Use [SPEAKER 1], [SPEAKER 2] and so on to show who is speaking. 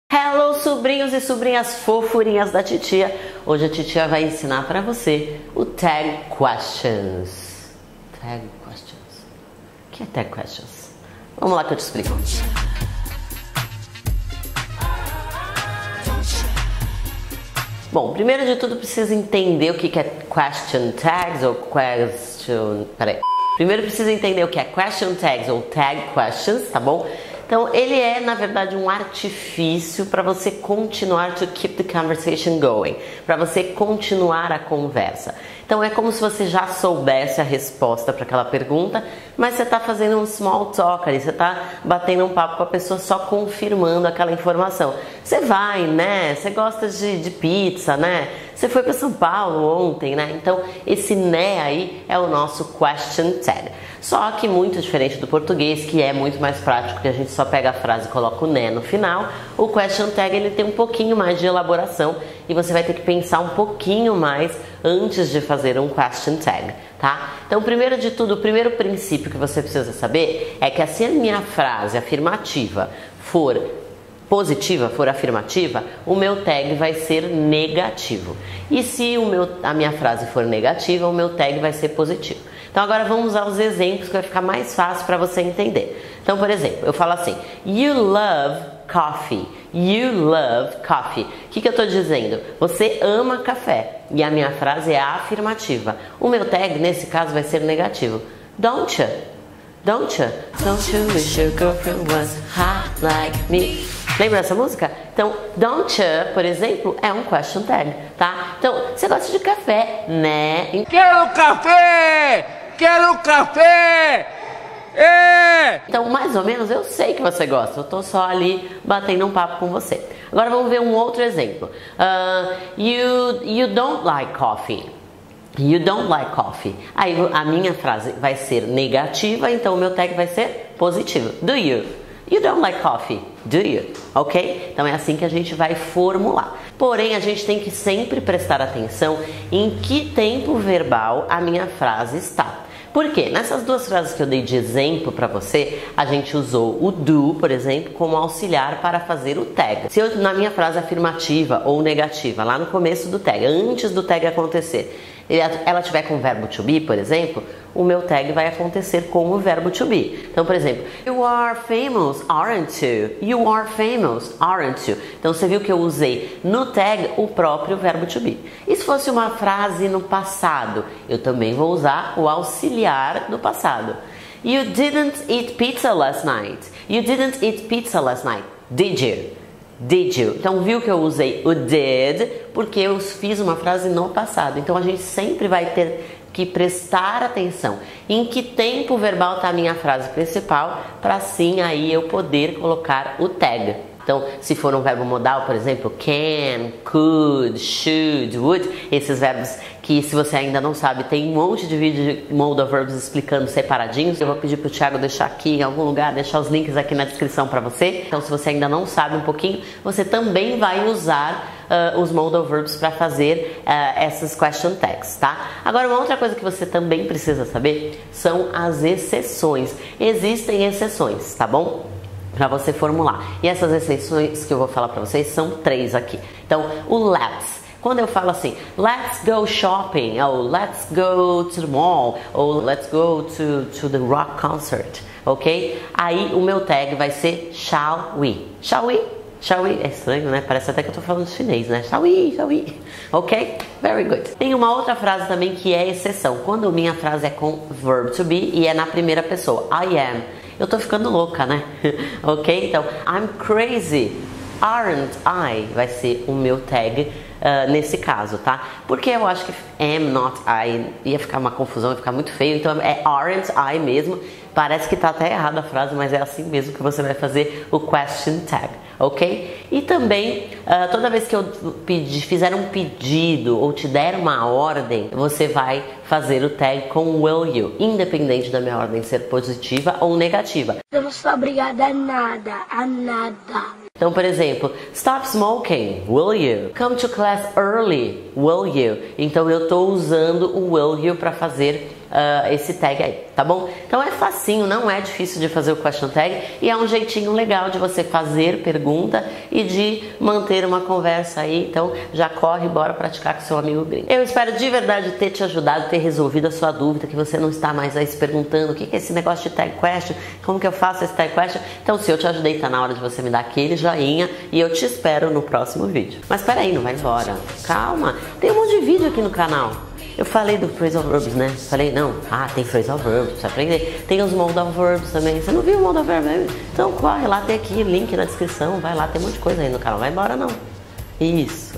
[SPEAKER 1] Hello, sobrinhos e sobrinhas fofurinhas da titia. Hoje a titia vai ensinar para você o Tag Questions. Tag Questions. O que é Tag Questions? Vamos lá que eu te explico. Bom, primeiro de tudo precisa entender o que é Question Tags ou Question... Peraí. Primeiro precisa entender o que é Question Tags ou Tag Questions, tá bom? Então, ele é, na verdade, um artifício para você continuar to keep the conversation going, para você continuar a conversa. Então, é como se você já soubesse a resposta para aquela pergunta, mas você está fazendo um small talk ali, você está batendo um papo com a pessoa só confirmando aquela informação. Você vai, né? Você gosta de pizza, né? Você foi para São Paulo ontem, né? Então, esse né aí é o nosso question tag. Só que muito diferente do português, que é muito mais prático, que a gente só pega a frase e coloca o né no final. O question tag ele tem um pouquinho mais de elaboração e você vai ter que pensar um pouquinho mais antes de fazer um question tag, tá? Então, primeiro de tudo, o primeiro princípio que você precisa saber é que se a minha frase afirmativa for positiva, for afirmativa, o meu tag vai ser negativo. E se a minha frase for negativa, o meu tag vai ser positivo. Então agora vamos aos exemplos que vai ficar mais fácil para você entender. Então, por exemplo, eu falo assim: You love coffee. You love coffee. O que eu estou dizendo? Você ama café. E a minha frase é afirmativa. O meu tag, nesse caso, vai ser negativo. Don't you? Don't you? Don't you wish your girlfriend was hot like me? Lembra dessa música? Então, don't you, por exemplo, é um question tag, tá? Então, você gosta de café, né?
[SPEAKER 2] Quero café! Quero café! É!
[SPEAKER 1] Então, mais ou menos, eu sei que você gosta. Eu tô só ali batendo um papo com você. Agora, vamos ver um outro exemplo. You don't like coffee. You don't like coffee. Aí, a minha frase vai ser negativa, então o meu tag vai ser positivo. Do you? You don't like coffee, do you? Ok? Então é assim que a gente vai formular. Porém, a gente tem que sempre prestar atenção em que tempo verbal a minha frase está. Por quê? Nessas duas frases que eu dei de exemplo para você, a gente usou o do, por exemplo, como auxiliar para fazer o tag. Se eu, na minha frase afirmativa ou negativa, lá no começo do tag, antes do tag acontecer, ela tiver com o verbo to be, por exemplo, o meu tag vai acontecer com o verbo to be. Então, por exemplo, You are famous, aren't you? You are famous, aren't you? Então, você viu que eu usei no tag o próprio verbo to be. E se fosse uma frase no passado, eu também vou usar o auxiliar do passado. You didn't eat pizza last night. You didn't eat pizza last night, did you? Did you? Então viu que eu usei o did porque eu fiz uma frase no passado. Então a gente sempre vai ter que prestar atenção em que tempo verbal está a minha frase principal para assim aí eu poder colocar o tag. Então, se for um verbo modal, por exemplo, can, could, should, would, esses verbos que, se você ainda não sabe, tem um monte de vídeo de modal verbs explicando separadinhos. Eu vou pedir para o Thiago deixar aqui em algum lugar, deixar os links aqui na descrição para você. Então, se você ainda não sabe um pouquinho, você também vai usar os modal verbs para fazer essas question tags, tá? Agora, uma outra coisa que você também precisa saber são as exceções. Existem exceções, tá bom? Para você formular. E essas exceções que eu vou falar para vocês são 3 aqui. Então, o let's. Quando eu falo assim, let's go shopping, ou let's go to the mall, ou let's go to the rock concert, ok? Aí o meu tag vai ser shall we. Shall we? Shall we? É estranho, né? Parece até que eu tô falando chinês, né? Shall we? Shall we? Ok? Very good. Tem uma outra frase também que é exceção. Quando minha frase é com verb to be e é na primeira pessoa. I am. Eu tô ficando louca, né? Ok? Então, I'm crazy. Aren't I? Vai ser o meu tag nesse caso, tá? Porque eu acho que am, not I ia ficar uma confusão, ia ficar muito feio. Então, é aren't I mesmo. Parece que tá até errada a frase, mas é assim mesmo que você vai fazer o question tag, ok? E também, toda vez que eu fizer um pedido ou te der uma ordem, você vai fazer o tag com will you, independente da minha ordem ser positiva ou negativa.
[SPEAKER 3] Eu não sou obrigada a nada, a nada.
[SPEAKER 1] Então, por exemplo, stop smoking, will you? Come to class early, will you? Então, eu estou usando o will you para fazer esse tag aí, tá bom? Então é facinho, não é difícil de fazer o question tag e é um jeitinho legal de você fazer pergunta e de manter uma conversa aí. Então já corre, bora praticar com seu amigo gringo. Eu espero de verdade ter te ajudado, ter resolvido a sua dúvida, que você não está mais aí se perguntando o que é esse negócio de tag question, como que eu faço esse tag question. Então se eu te ajudei, tá na hora de você me dar aquele joinha e eu te espero no próximo vídeo. Mas peraí, não vai embora, calma, tem um monte de vídeo aqui no canal. Eu falei do phrasal verbs, né? Falei, não, tem phrasal verbs, precisa aprender. Tem os modal verbs também. Você não viu o modal verb? Então corre lá, tem aqui link na descrição, vai lá, tem um monte de coisa aí no canal. Vai embora não. Isso.